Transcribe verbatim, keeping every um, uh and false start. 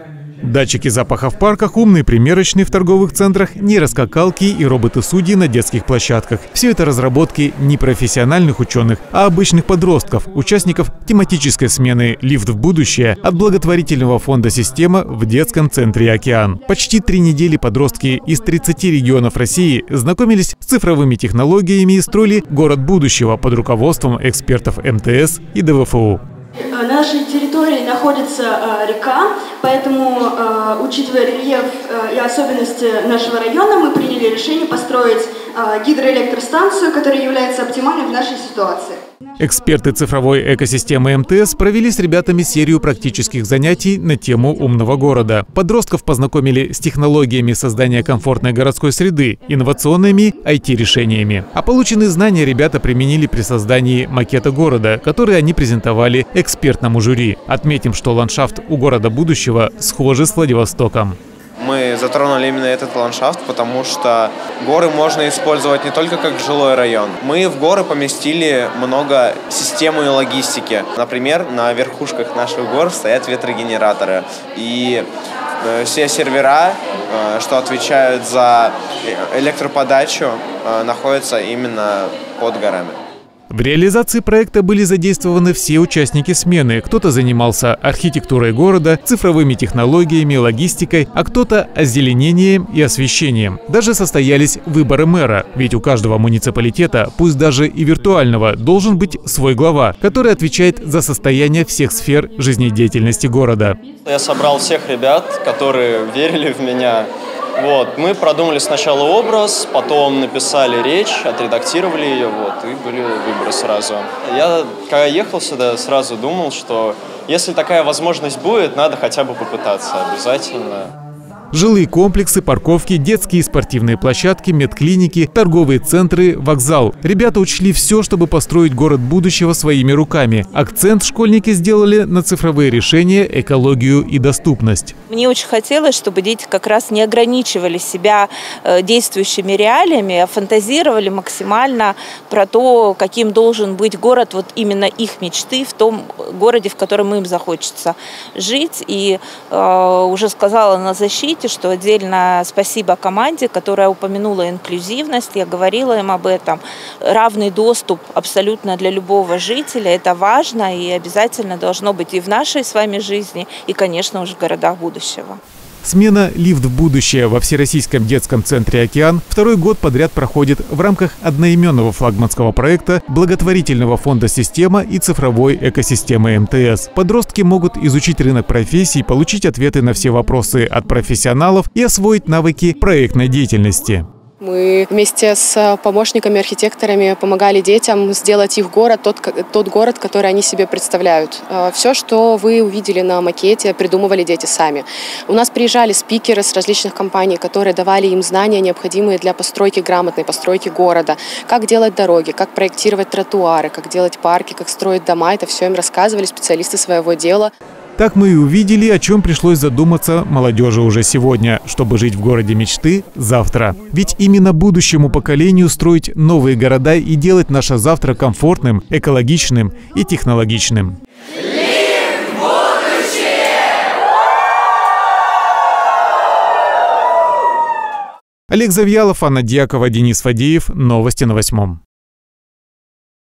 Датчики запаха в парках, умные примерочные в торговых центрах, нейроскакалки и роботы-судьи на детских площадках. Все это разработки не профессиональных ученых, а обычных подростков, участников тематической смены «Лифт в будущее» от благотворительного фонда «Система» в детском центре «Океан». Почти три недели подростки из тридцати регионов России знакомились с цифровыми технологиями и строили город будущего под руководством экспертов эм тэ эс и дэ вэ эф у. На нашей территории находится э, река, поэтому, э, учитывая рельеф э, и особенности нашего района, мы приняли решение построить э, гидроэлектростанцию, которая является оптимальной в нашей ситуации. Эксперты цифровой экосистемы эм тэ эс провели с ребятами серию практических занятий на тему умного города. Подростков познакомили с технологиями создания комфортной городской среды, инновационными ай ти-решениями. А полученные знания ребята применили при создании макета города, который они презентовали экспертному жюри. Отметим, что ландшафт у города будущего схожий с Владивостоком. Мы затронули именно этот ландшафт, потому что горы можно использовать не только как жилой район. Мы в горы поместили много системы и логистики. Например, на верхушках наших гор стоят ветрогенераторы. И все сервера, что отвечают за электроподачу, находятся именно под горами. В реализации проекта были задействованы все участники смены. Кто-то занимался архитектурой города, цифровыми технологиями, логистикой, а кто-то озеленением и освещением. Даже состоялись выборы мэра, ведь у каждого муниципалитета, пусть даже и виртуального, должен быть свой глава, который отвечает за состояние всех сфер жизнедеятельности города. Я собрал всех ребят, которые верили в меня. Вот, мы продумали сначала образ, потом написали речь, отредактировали ее, вот, и были выборы сразу. Я, когда ехал сюда, сразу думал, что если такая возможность будет, надо хотя бы попытаться, обязательно. Жилые комплексы, парковки, детские и спортивные площадки, медклиники, торговые центры, вокзал. Ребята учли все, чтобы построить город будущего своими руками. Акцент школьники сделали на цифровые решения, экологию и доступность. Мне очень хотелось, чтобы дети как раз не ограничивали себя действующими реалиями, а фантазировали максимально про то, каким должен быть город, вот именно их мечты в том городе, в котором им захочется жить. И э, уже сказала на защите, что отдельно спасибо команде, которая упомянула инклюзивность, я говорила им об этом. Равный доступ абсолютно для любого жителя, это важно и обязательно должно быть и в нашей с вами жизни, и, конечно, уже в городах будущего. Смена «Лифт в будущее» во Всероссийском детском центре «Океан» второй год подряд проходит в рамках одноименного флагманского проекта благотворительного фонда «Система» и цифровой экосистемы эм тэ эс. Подростки могут изучить рынок профессий, получить ответы на все вопросы от профессионалов и освоить навыки проектной деятельности. Мы вместе с помощниками-архитекторами помогали детям сделать их город, тот, тот город, который они себе представляют. Все, что вы увидели на макете, придумывали дети сами. У нас приезжали спикеры с различных компаний, которые давали им знания, необходимые для постройки, грамотной постройки города. Как делать дороги, как проектировать тротуары, как делать парки, как строить дома. Это все им рассказывали специалисты своего дела. Так мы и увидели, о чем пришлось задуматься молодежи уже сегодня, чтобы жить в городе мечты завтра. Ведь именно будущему поколению строить новые города и делать наше завтра комфортным, экологичным и технологичным. Олег Завьялов, Анна Дьякова, Денис Фадеев. Новости на восьмом.